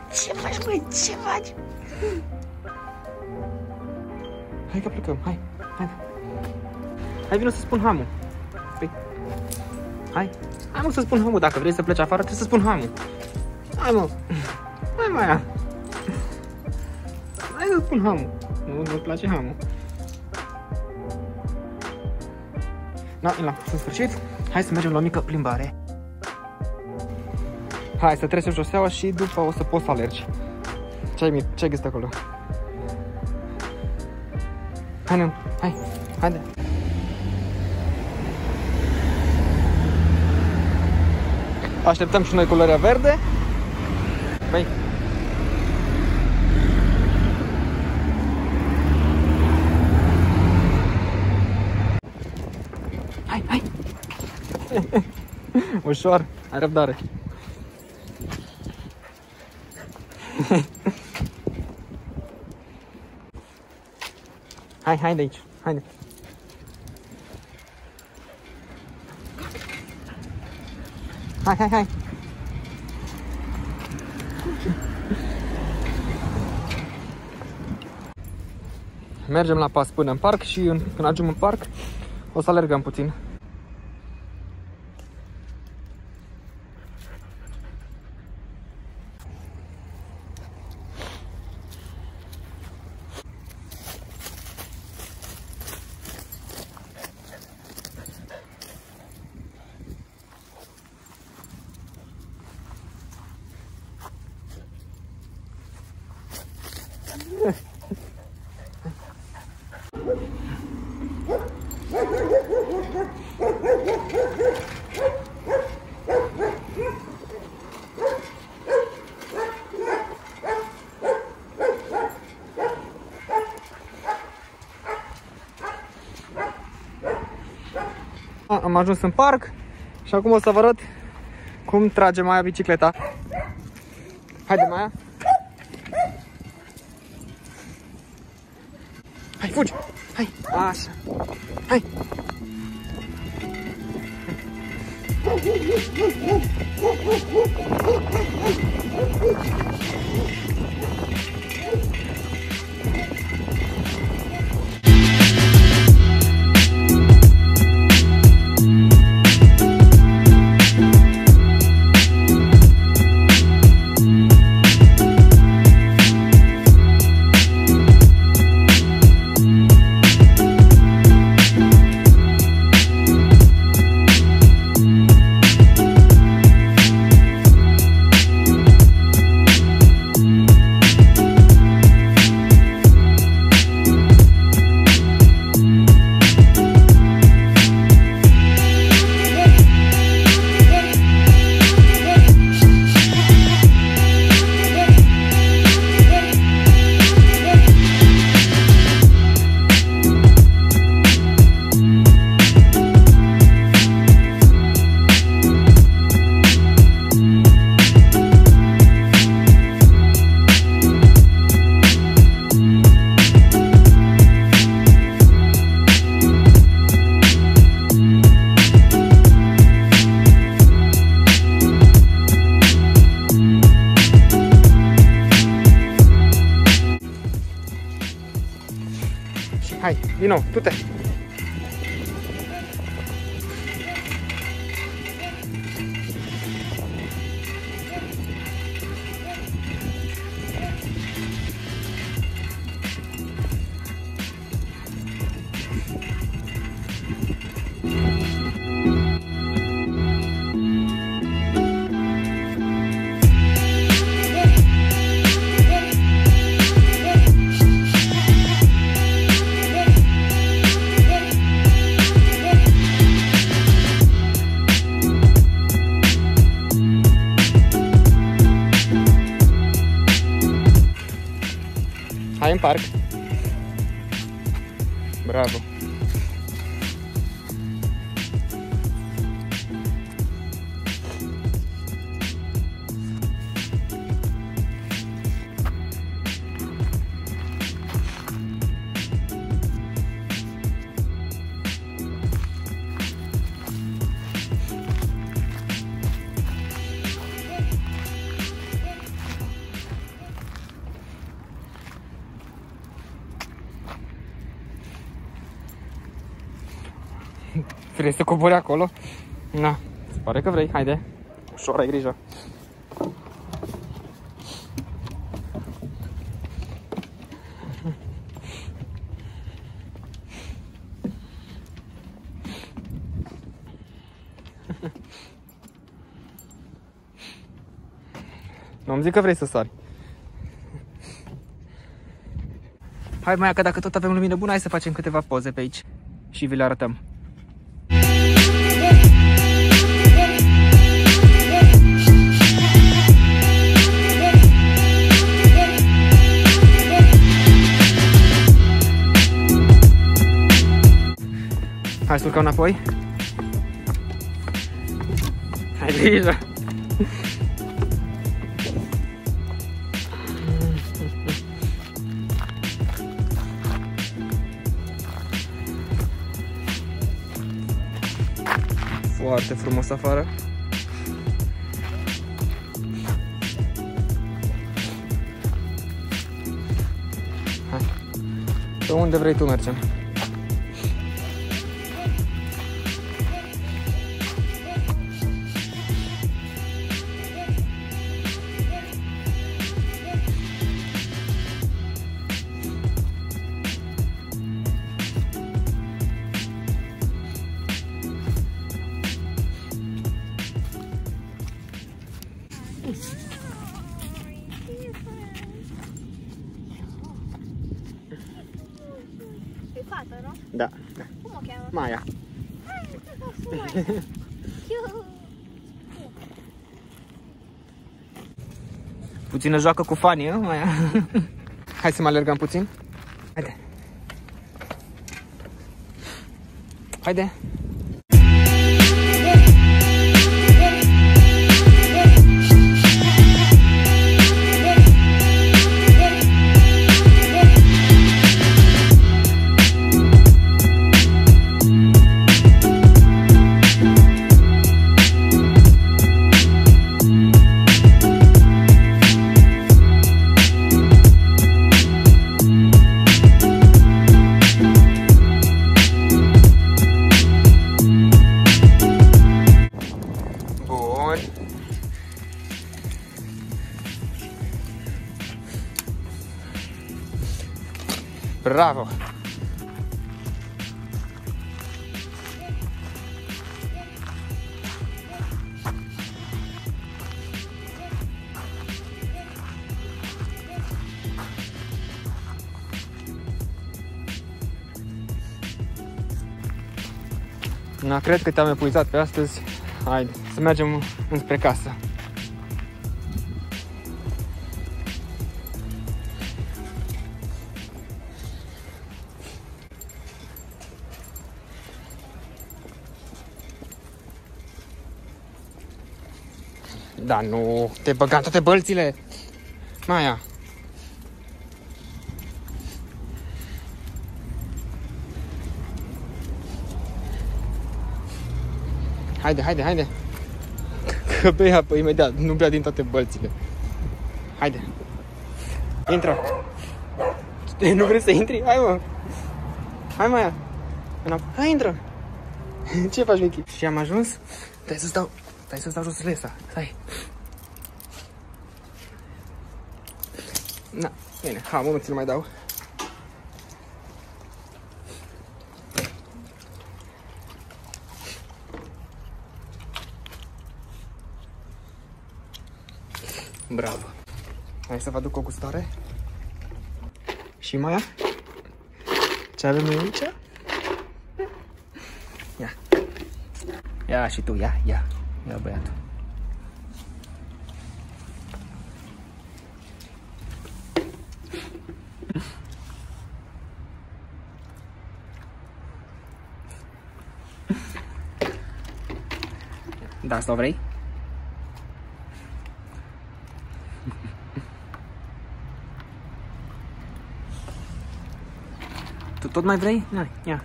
Ce faci, băi? Ce faci? Hai că plecăm, hai. Hai, vină să spun hamul. Păi, hai mă să spun hamul, dacă vrei să pleci afară, trebuie să spun hamul. Hai mă, hai Maia. Hai să spun hamul. Nu-ți place hamul. Da, în sfârșit, hai să mergem la o mică plimbare. Hai să trecem șoseaua și după o să poți să alergi. Ce ai găsit acolo? Haide. Așteptăm și noi culoarea verde. Băi. Hai. Ușor, ai răbdare. Hai de aici, haide. Hai. Mergem la pas până în parc și când ajungem în parc o să alergăm puțin. Am ajuns în parc și acum o să vă arăt cum trage Maia bicicleta. Haide, Maia! Hai, fugi! Hai! Așa! Hai! Hai, din nou, du-te! Hai în parc. Bravo. Vrei să cobori acolo? Na, se pare că vrei, haide. Ușor, ai grijă. Nu-mi zic că vrei să sari. Hai, Maia, că dacă tot avem lumină bună, hai să facem câteva poze pe aici și vi le arătăm. Hai să urcăm înapoi. Hai, grijă! Foarte frumos afară. Hai. Pe unde vrei tu mergem? E fată, nu? Da, da. Cum o cheamă? Maia. Puțină joacă cu fanii, Maia. Hai să mai alergăm puțin. Haide. Haide. Bravo! Na, cred că te-am epuizat pe astăzi. Haide, să mergem înspre casă. Da, nu te băga în toate bălțile, Maia. Haide, haide, haide. Că bei apă imediat, nu bea din toate bălțile. Haide. Intră. Nu vrei să intri? Hai, mă. Hai, Maia. Hai, intră. Ce faci, Michi? Și am ajuns? Stai să-ți dau jos lesa. Stai. Na, bine, hamul nu ți-l mai dau. Bravo. Hai să vă aduc o gustare. Și Maia? Ce avem noi aici? Ia. Ia și tu, ia, ia. Ia, băiatul. Da, sau vrei? Tu tot mai vrei? Ia.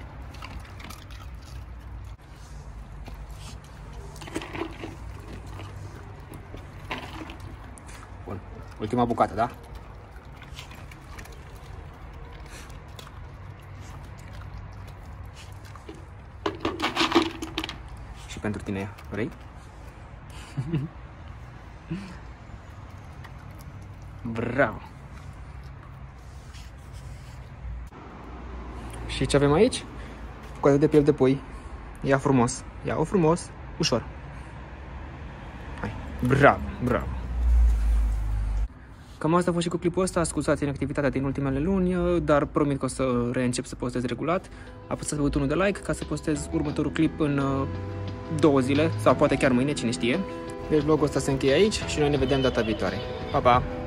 Bun. Ultima bucată, da? pentru tine. Vrei? Bravo! Și ce avem aici? Coadă de piele de pui. Ia frumos. Ia-o frumos. Ușor. Hai. Bravo, bravo. Cam asta a fost și cu clipul ăsta. Scuzați inactivitatea din ultimele luni, dar promit că o să reîncep să postez regulat. Apăsați pe butonul de like ca să postez următorul clip în 2 zile sau poate chiar mâine, cine știe. Deci vlogul ăsta se încheie aici și noi ne vedem data viitoare. Pa, pa!